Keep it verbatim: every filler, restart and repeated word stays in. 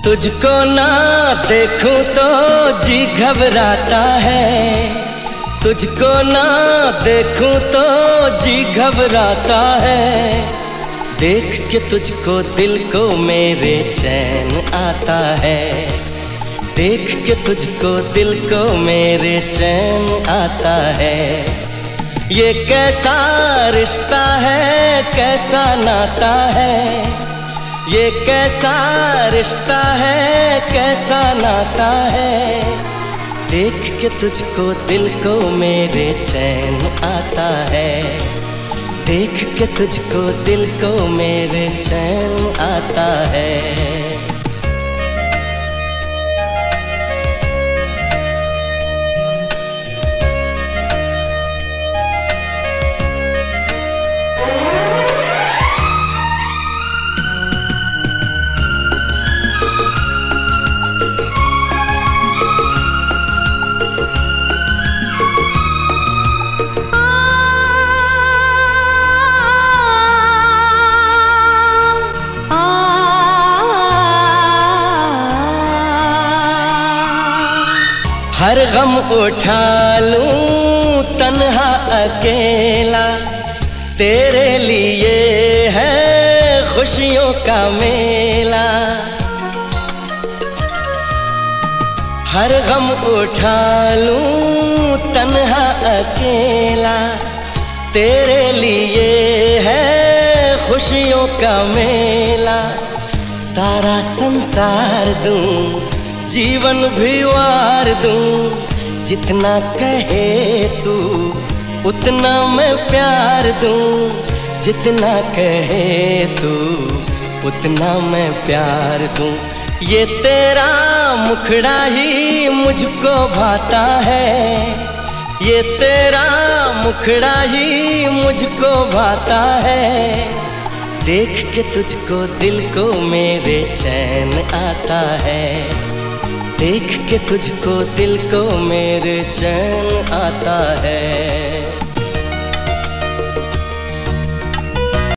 तुझको ना देखूं तो जी घबराता है, तुझको ना देखूं तो जी घबराता है। देख के तुझको दिल को मेरे चैन आता है, देख के तुझको दिल को मेरे चैन आता है। ये कैसा रिश्ता है, कैसा नाता है, ये कैसा रिश्ता है, कैसा नाता है। देख के तुझको दिल को मेरे चैन आता है, देख के तुझको दिल को मेरे चैन आता है। हर गम उठा लूं तन्हा अकेला, तेरे लिए है खुशियों का मेला। हर गम उठा लूं तन्हा अकेला, तेरे लिए है खुशियों का मेला। सारा संसार दूं, जीवन भी वार दूं, जितना कहे तू उतना मैं प्यार दूं, जितना कहे तू उतना मैं प्यार दूं। ये तेरा मुखड़ा ही मुझको भाता है, ये तेरा मुखड़ा ही मुझको भाता है। देख के तुझको दिल को मेरे चैन आता है, देख के तुझको दिल को मेरे चैन आता है।